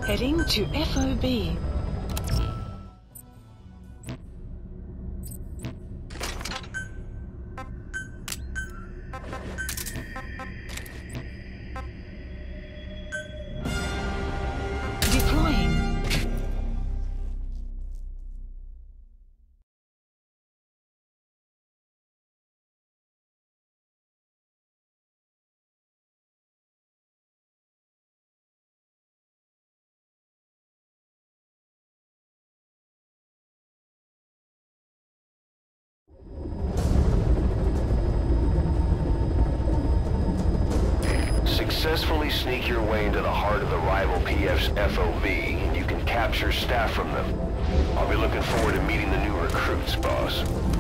Heading to FOB. Deploying. Successfully sneak your way into the heart of the rival PF's FOB, and you can capture staff from them. I'll be looking forward to meeting the new recruits, boss.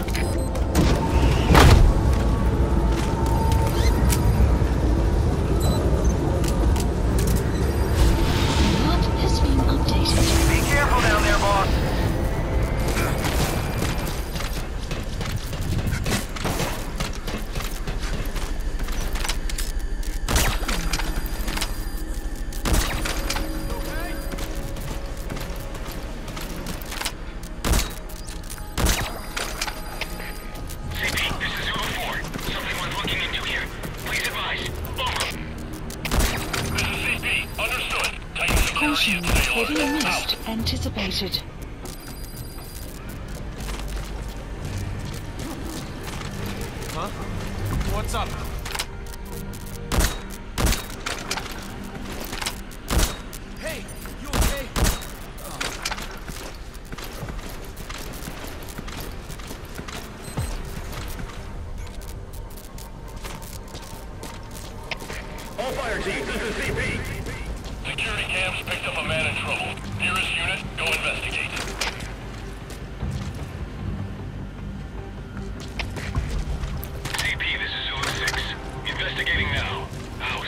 Map has been updated. Be careful down there, boss. Caution, heavy mist anticipated. Huh? What's up? Hey, you okay? All fire teams, this is CP. Security cams picked up a man in trouble. Nearest unit, go investigate. CP, this is Zulu 6. Investigating now. Out.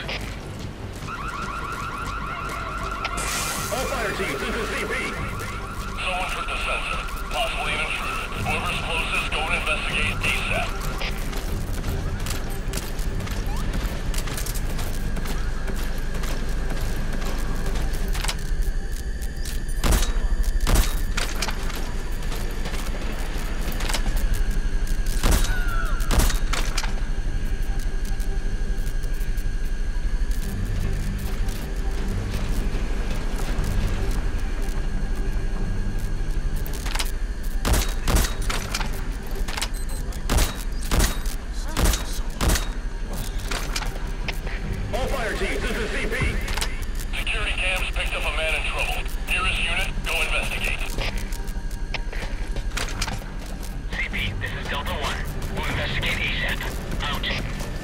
All fire teams, this is CP. Someone took the sensor. Possibly an intruder. Whoever's closest, go and investigate ASAP. Security cams picked up a man in trouble. Nearest unit, go investigate. CP, this is Delta 1. We'll investigate ASAP. Out.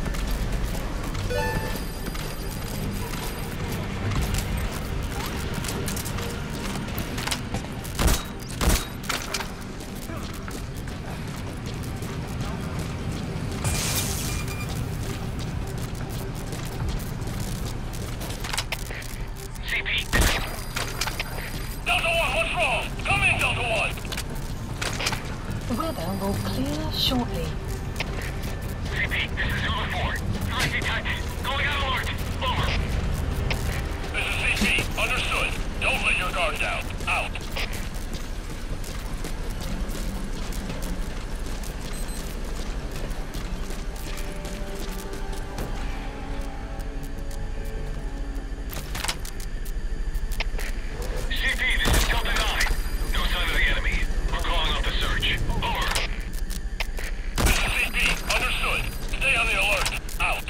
Weather will clear shortly. CP, this is Zulu 4. I detect. Going out alert. Over. This is CP. Understood. Don't let your guard down. Out. CP, this is Delta 9. No sign of the enemy. We're calling off the search. Over. This is CP. Understood. Stay on the alert. Out.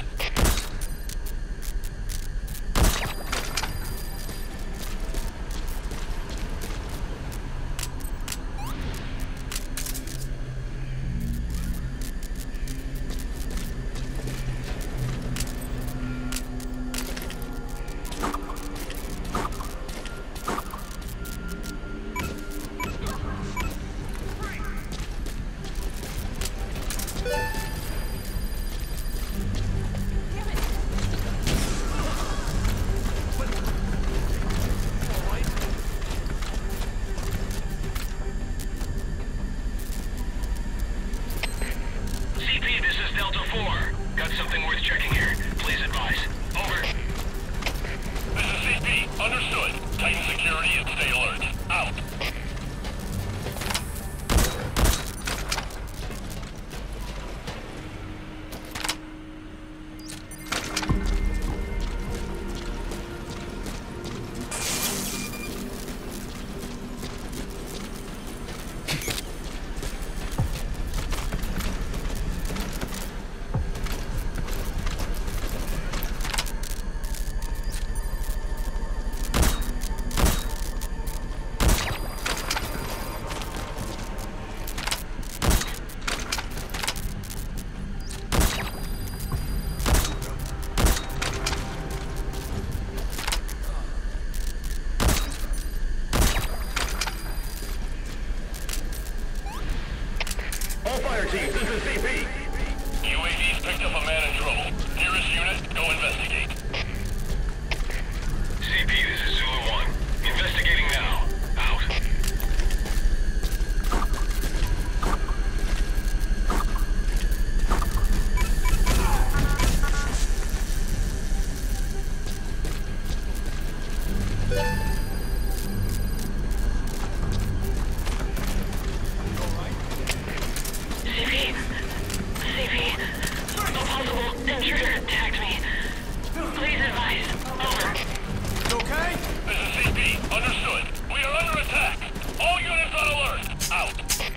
Got something worth checking here. Please advise. Over. This is CP, understood. Tighten security and stay alert. Out. All fire teams, this is CP. UAV's picked up a man in trouble. Nearest unit, go investigate. CP, this is Zulu 1. Investigating now. Out. You okay? This is CP. Understood. We are under attack. All units on alert. Out.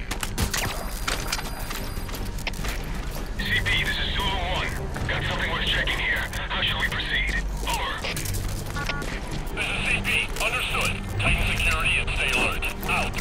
CP, this is Zulu 1. Got something worth checking here. How shall we proceed? Over. This is CP. Understood. Tighten security and stay alert. Out.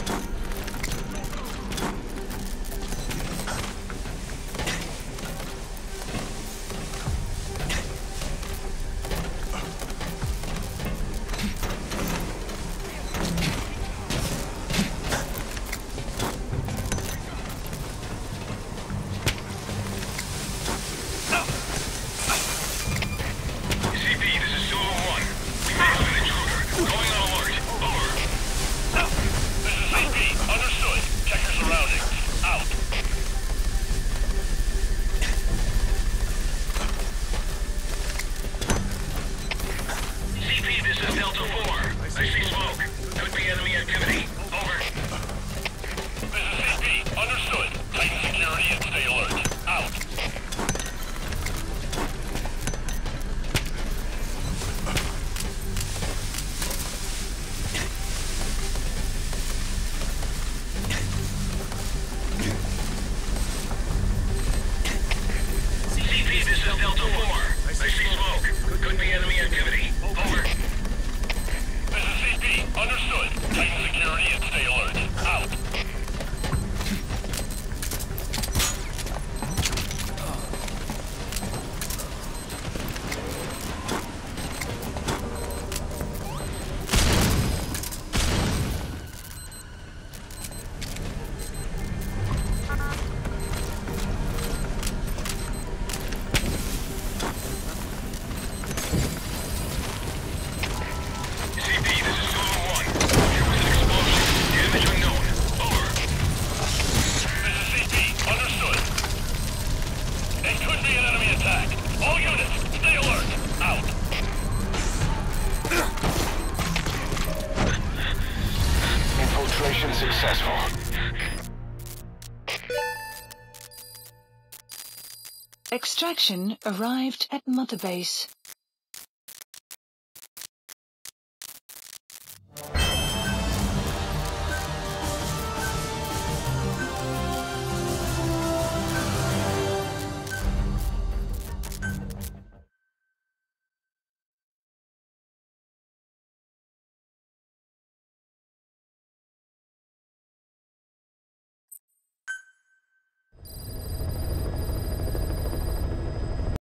Infiltration successful. Extraction arrived at Mother Base.